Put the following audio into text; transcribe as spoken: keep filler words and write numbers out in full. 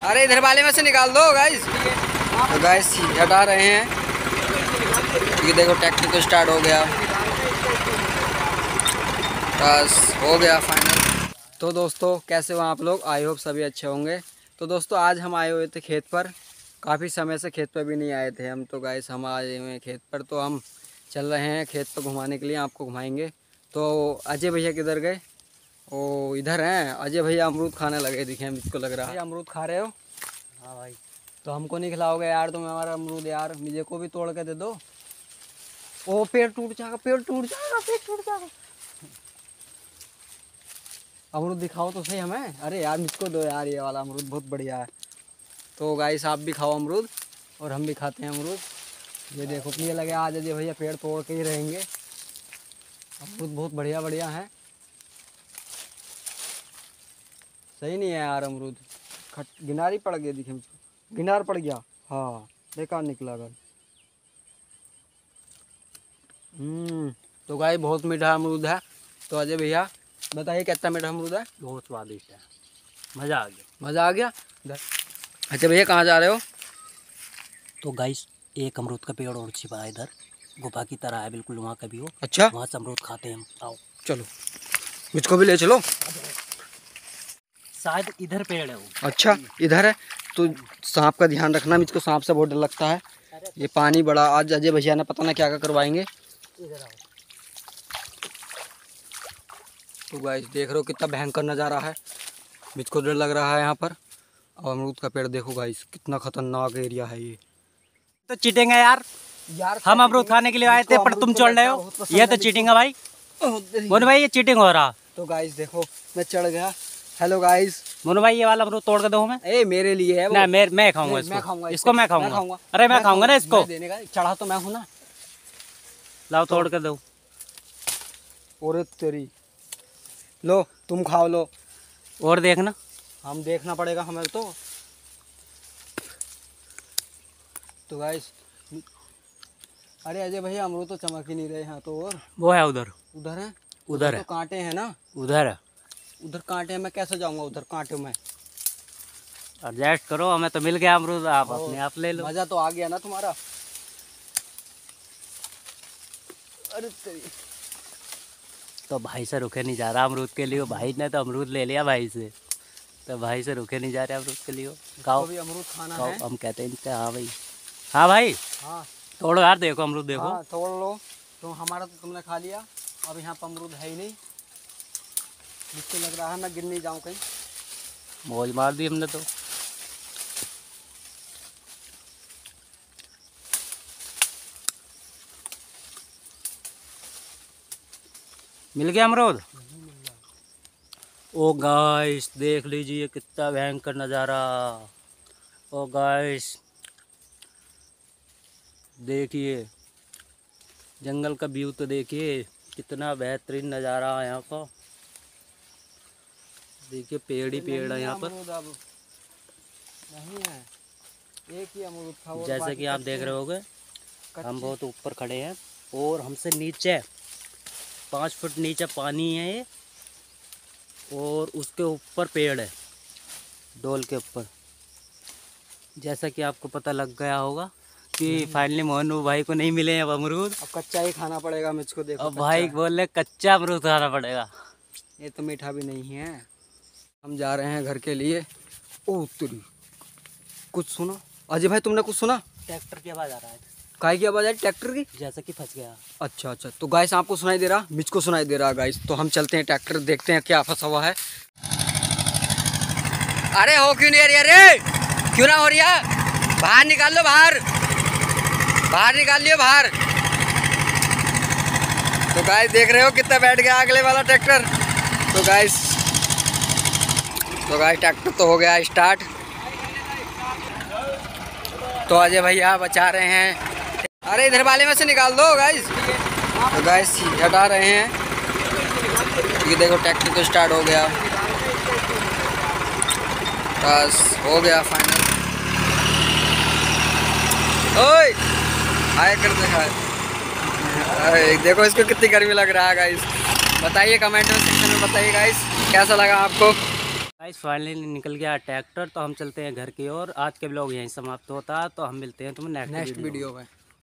अरे इधर वाले में से निकाल दो गाइस। तो गाइस हटा रहे हैं। ये देखो ट्रैक्टर तो स्टार्ट हो गया, बस हो गया फाइनल। तो दोस्तों कैसे हो आप लोग, आई होप सभी अच्छे होंगे। तो दोस्तों आज हम आए हुए थे खेत पर, काफ़ी समय से खेत पर भी नहीं आए थे हम। तो गाइस हम आए हुए हैं खेत पर, तो हम चल रहे हैं खेत पर घुमाने के लिए, आपको घुमाएंगे। तो अजय भैया किधर गए? ओ इधर हैं अजय भैया, अमरूद खाने लगे दिखे मुझको लग रहा है। अमरूद खा रहे हो? हाँ भाई। तो हमको नहीं खिलाओगे यार तुम हमारा अमरूद यार, मुझे को भी तोड़ के दे दो। ओ पेड़ टूट जाएगा, पेड़ टूट जाएगा, पेड़ टूट जाएगा। अमरूद दिखाओ तो सही हमें। अरे यार मुझको दो यार, ये वाला अमरूद बहुत बढ़िया है। तो गाइस आप भी खाओ अमरूद और हम भी खाते हैं अमरूद। ये देखो ये लगे आज अजय भैया पेड़ तोड़ के ही रहेंगे। अमरूद बहुत बढ़िया बढ़िया है। सही नहीं है यार अमरूद, खट गिनारी पड़ गया दिखे मुझको, गिनार पड़ गया। हाँ बेकार निकला अगर। हम्म तो गाइस बहुत मीठा अमरूद है। तो अजय भैया बताइए कितना मीठा अमरूद है? बहुत स्वादिष्ट है, मज़ा आ गया। मज़ा आ गया। अच्छा भैया कहाँ जा रहे हो? तो गाइस एक अमरूद का पेड़ और छिपा है इधर, गुफा की तरह है बिल्कुल, वहाँ कभी हो। अच्छा वहाँ से अमरूद खाते हैं हम। आओ चलो मुझको भी ले चलो। शायद इधर पेड़ है वो। अच्छा इधर है। तो सांप का ध्यान रखना, मुझको सांप से बहुत डर लगता है। ये पानी बड़ा, आज अजय भैया ने पता ना क्या क्या करवाएंगे। इधर आओ। तो गाइस देख रहे हो कितना भयंकर नज़ारा है, मुझको डर लग रहा है यहाँ पर। और अमरूद का पेड़ देखो गाइस कितना खतरनाक एरिया है ये। तो चीटिंग है यार, यार हम अमरूद खाने के लिए आए थे पर तुम चढ़ रहे हो, ये तो चीटिंग है भाई। मोनू भाई ये चीटिंग हो रहा। तो गाइस देखो मैं चढ़ गया। Hello guys. मोनू भाई ये वाला अमरूद तोड़ के दो हमें। ए मेरे लिए है वो। नहीं मैं मैं खाऊंगा इसको। मैं खाऊंगा इसको, मैं खाऊंगा। अरे मैं खाऊंगा ना इसको। देने का चढ़ा तो मैं हूँ ना। लाओ तोड़ के दो। और तेरी लो तुम खाओ लो। और देखना, हम देखना पड़ेगा हमें तो। तो गाइस अरे अजय भैया अमरूद तो चमक ही नहीं रहे हैं। तो और वो है उधर, उधर है, उधर है, तो कांटे हैं ना, उधर है। उधर कांटे हैं, मैं कैसे जाऊंगा उधर कांटे में? एडजस्ट करो, हमें तो मिल गया अमरूद, आप अपने आप ले लो। मजा तो आ गया ना तुम्हारा। अरे तेरी। तो भाई से रुके नहीं जा रहा अमरूद के लिए, भाई ने तो अमरूद ले लिया भाई से, तो भाई से रुके नहीं जा रहे अमरूद के लिए। खाओ भी अमरूद खाना खाओ, है। हम कहते हैं हाँ भाई, हाँ भाई। हाँ तोड़ो यार, देखो अमरूद देखो। हाँ तोड़ लो। तो हमारा तो तुमने खा लिया, अब यहाँ पर अमरूद है ही नहीं। मुझको लग रहा है मैं गिर नहीं जाऊँ कहीं। मौज मार दी हमने तो। मिल गया अमरूद। ओ गाइस देख लीजिए कितना भयंकर नज़ारा। ओ गाइस देखिए जंगल का व्यू तो देखिए कितना बेहतरीन नज़ारा है यहाँ का। देखिए पेड़ ही पेड़ है यहाँ पर। अब नहीं है, एक ही अमरूद था। जैसे कि आप देख रहे होगे हम बहुत ऊपर खड़े हैं और हमसे नीचे पाँच फुट नीचे पानी है ये, और उसके ऊपर पेड़ है डोल के ऊपर। जैसा कि आपको पता लग गया होगा कि फाइनली मोनू भाई को नहीं मिले अब अमरूद। अब कच्चा ही खाना पड़ेगा मुझको। देखो अब भाई बोले कच्चा अमरूद खाना पड़ेगा। ये तो मीठा भी नहीं है। हम जा रहे हैं घर के लिए। ओ तेरी, कुछ सुना अजय भाई? तुमने कुछ सुना? ट्रैक्टर की आवाज़ आ रहा है। काय की आवाज़ आई? ट्रैक्टर की? जैसा कि फंस गया। अच्छा अच्छा। तो गाइस आपको सुनाई दे रहा, मुझको सुनाई दे रहा गाइस। तो हम चलते हैं ट्रैक्टर, देखते हैं क्या फंसा हुआ है। अरे हो क्यों नहीं आ रही? अरे क्यों ना हो रही है? बाहर निकाल लो, बाहर बाहर निकाल लियो बाहर। तो गाइस देख रहे हो कितना बैठ गया अगले वाला ट्रैक्टर। तो गाइस तो गाइस ट्रैक्टर तो हो गया स्टार्ट। तो अजय भैया बचा रहे हैं। अरे इधर वाले में से निकाल दो गाइस। तो गाइस हटा रहे हैं। ये देखो ट्रैक्टर तो स्टार्ट हो गया, बस हो गया फाइनल। ओए हाय कर दे हाय। अरे देखो इसको कितनी गर्मी लग रहा है गाइस। बताइए कमेंट में सेक्शन में बताइए गाइस कैसा लगा आपको। गाइस फाइनली निकल गया ट्रैक्टर, तो हम चलते हैं घर की ओर। आज के ब्लॉग यहीं समाप्त होता है, तो हम मिलते हैं तुम्हें नेक्स्ट नेक्स्ट वीडियो में। वीडियो में।